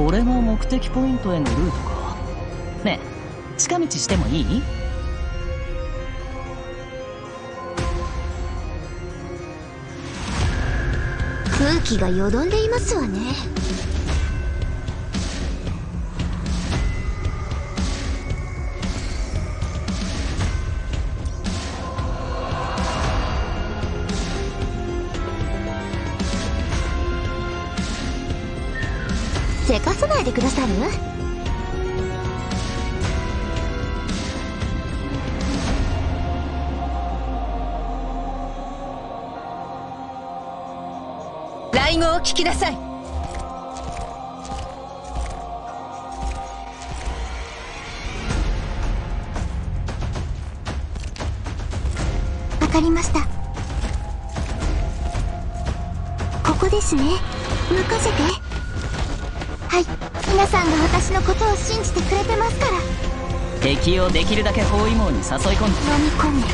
これが目的ポイントへのルートか。ねえ、近道してもいい？ 空気がよどんでいますわね。せかさないでくださる？ 来語を聞きなさい。 わかりました。ここですね。任せて。はい、皆さんが私のことを信じてくれてますから。 敵をできるだけ包囲網に誘い込んで。 飲み込め。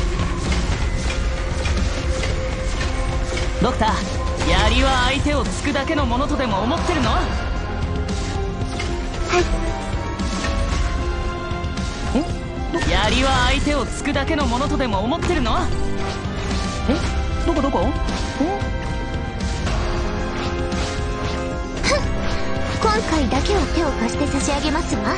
ドクター、槍は相手を突くだけのものとでも思ってるの？ はい。 槍は相手を突くだけのものとでも思ってるの？どこ？ 今回だけは手を貸して差し上げますわ。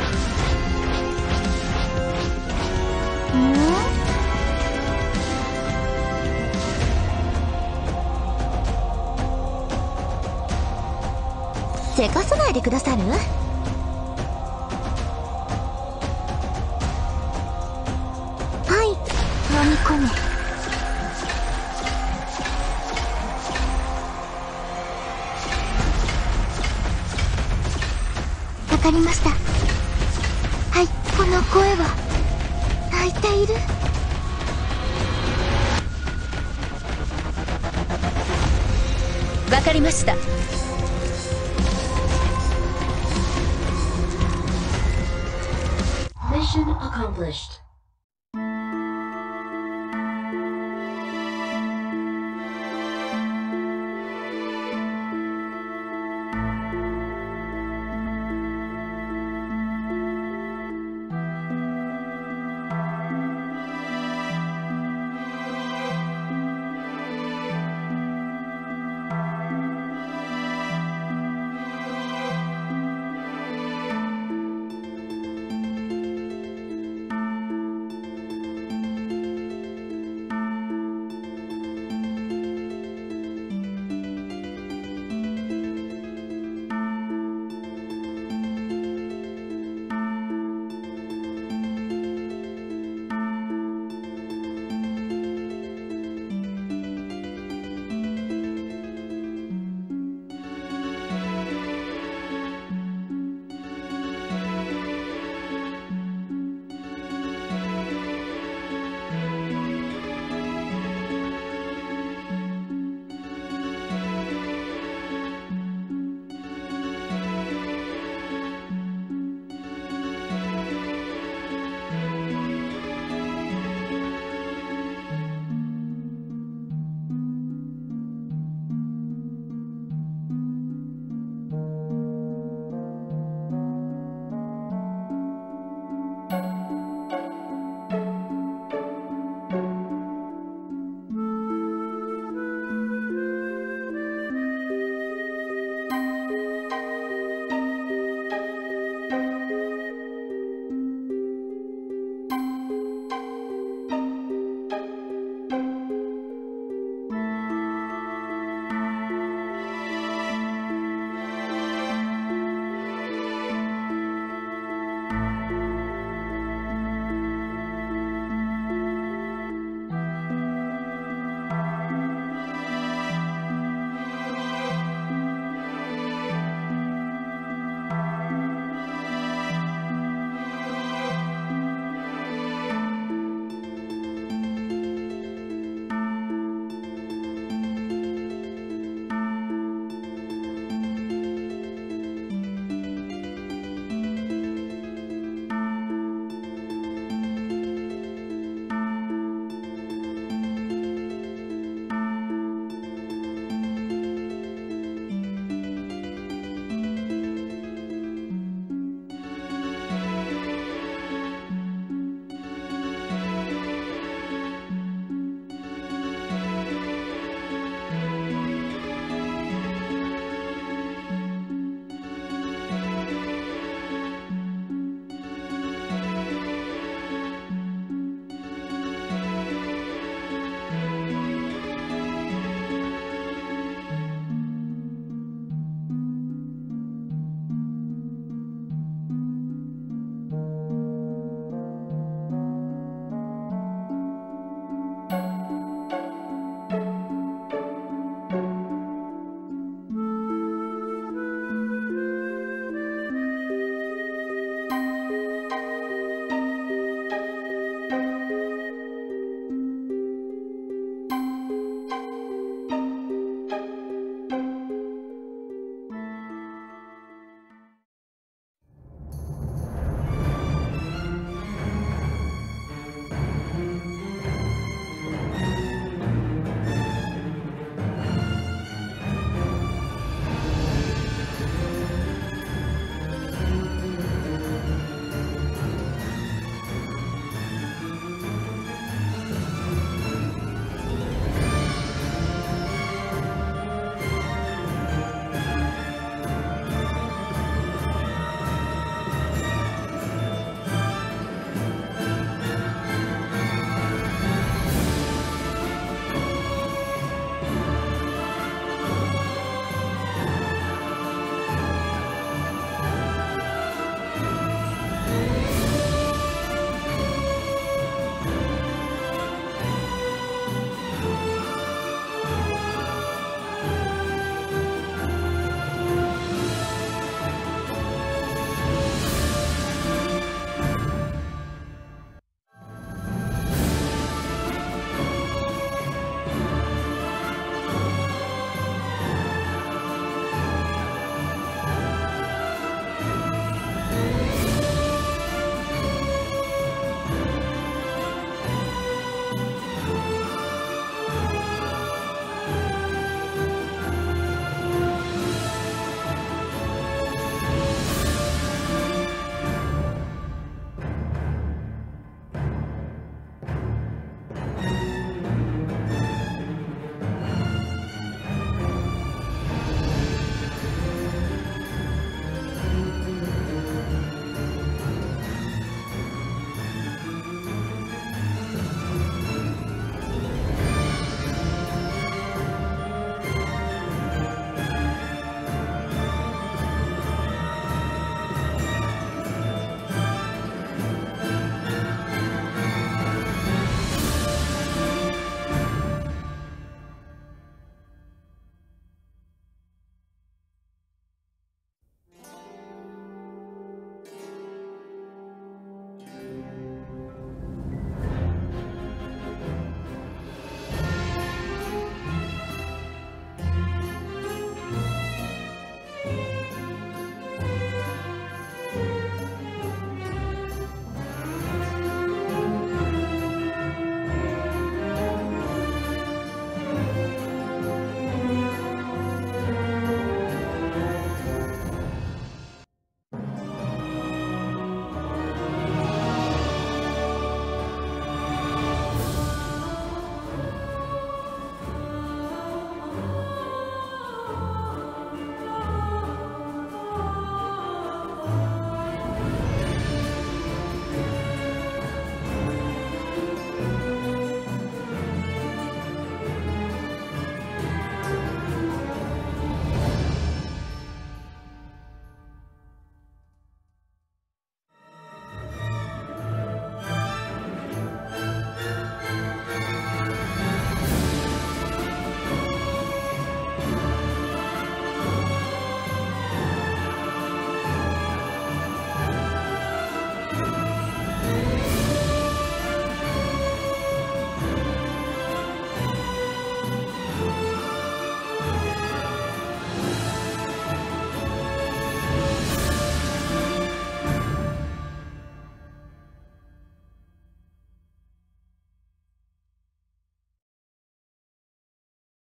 せかさないでくださる？はい、飲み込め。わかりました。はい、この声は泣いている？ わかりました。 Mission accomplished.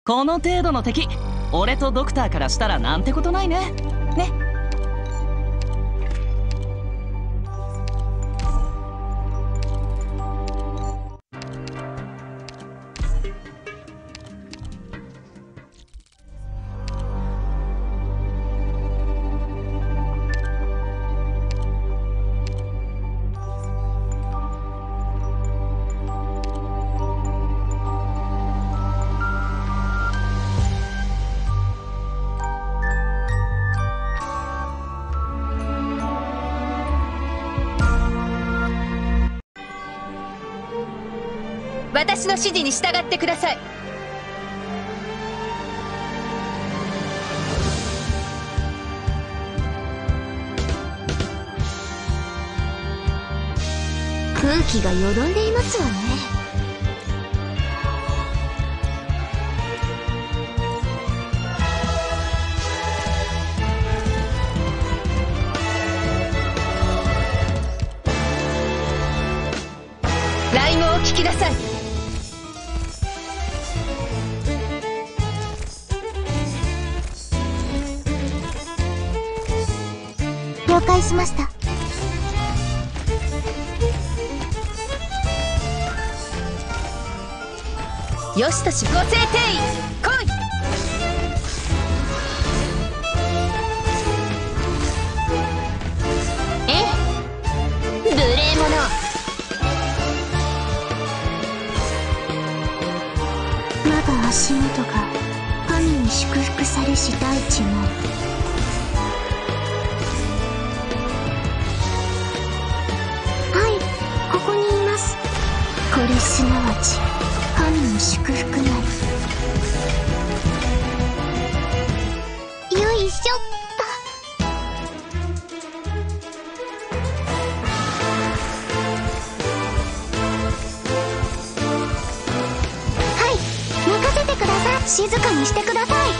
この程度の敵、俺とドクターからしたらなんてことないね。ね。 私の指示に従ってください。 空気がよどんでいますわね。 雷語を聞きなさい。 了解しました。 よしとし、ご聖帝位来い。 ええ、無礼者。まだ足元が神に祝福されし大地なり。はい、ここにいます。これすなわち神の祝福なり。よいしょっと。はい、任せてください。静かにしてください。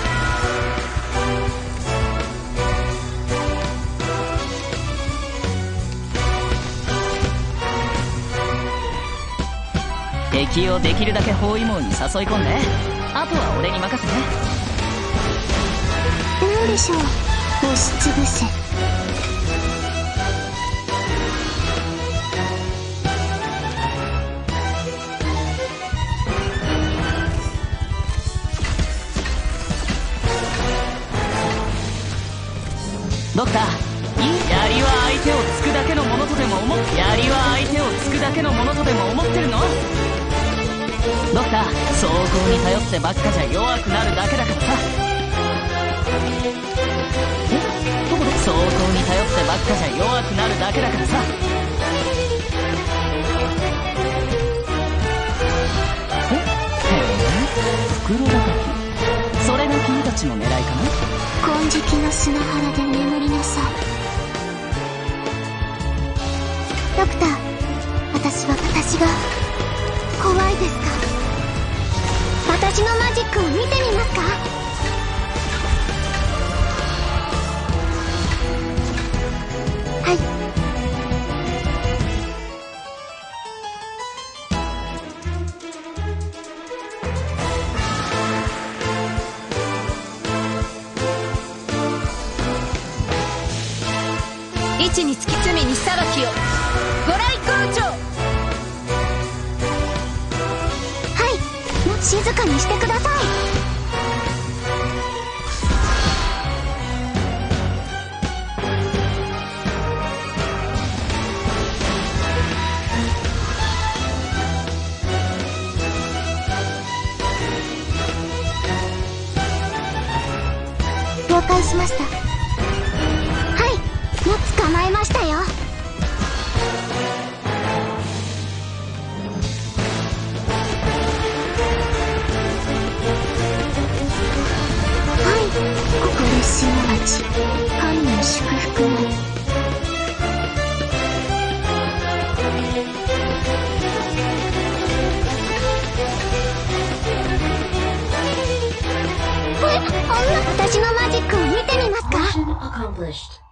敵をできるだけ包囲網に誘い込んで、あとは俺に任せて。 何でしょう。押しつぶせ。 ドクター、いい？槍は相手を突くだけのものとでも思っ槍は相手を突くだけのものとでも思ってるの？ドクター、装甲に頼ってばっかじゃ弱くなるだけだからさ。どこで？装甲に頼ってばっかじゃ弱くなるだけだからさ。へえ、袋叩き。それが君たちの狙いかな？ 金色の砂原で眠りなさい。ドクター、私が怖いですか？私のマジックを見てみますか？はい。 位置につき罪に裁きを。ご来光長。 静かにしてください。了解しました。はい、もう捕まえましたよ。ここですなわち神の祝福なり。私のマジックを見てみますか？